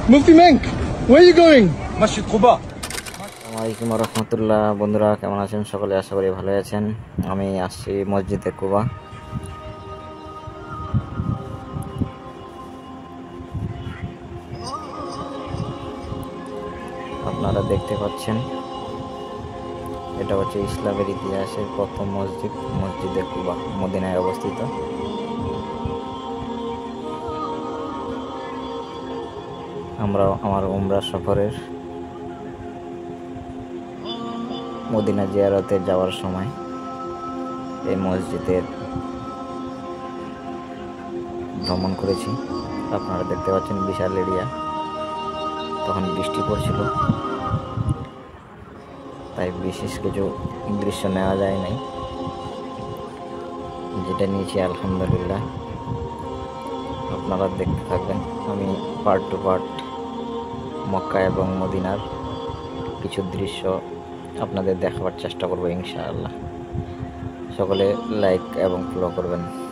Mufti Menk, where are you going? Masjid Quba. আসসালামু আলাইকুম রহমতুল্লাহ। বন্ধুরা কেমন আছেন? সকলে আশা করি ভালো আছেন। আমি আসছি মসজিদে কুবা। আপনারা দেখতে পাচ্ছেন এটা হচ্ছে ইসলামের ইতিহাসের প্রথম মসজিদ, মসজিদে কুবা, মদিনায় অবস্থিত। আমরা আমার উমরা সফরের মদিনা জিয়ারতে যাওয়ার সময় এই মসজিদের ভ্রমণ করেছি। আপনারা দেখতে পাচ্ছেন বিশাল এরিয়া। তখন বৃষ্টি পড়ছিল, তাই বিশেষ কিছু দৃশ্য নেওয়া যায় নাই। যেটা নিয়েছি আলহামদুলিল্লাহ, আপনারা দেখতে থাকবেন। আমি পার্ট টু পার্ট মক্কা এবং মদিনার কিছু দৃশ্য আপনাদের দেখাবার চেষ্টা করব ইনশাআল্লাহ। সকলে লাইক এবং ফলো করবেন।